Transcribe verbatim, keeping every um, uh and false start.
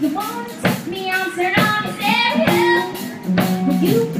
You wanna take me on, turn on your stereo. You